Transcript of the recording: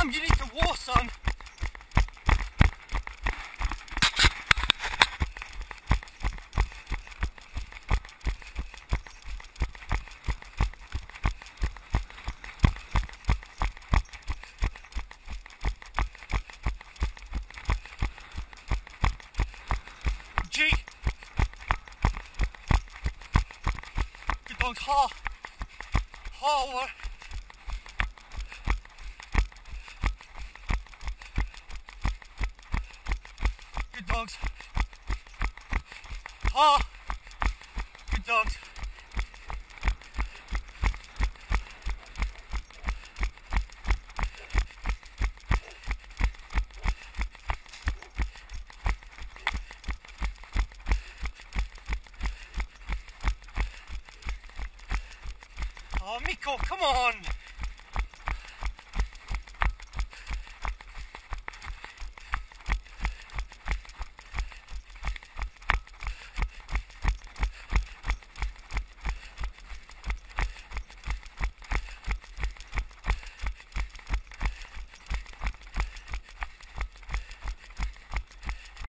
Tom, you need to war, son. G. Good dogs, ha. Ha, what? Good dogs. Ha. Good dogs. Oh, Miko, come on!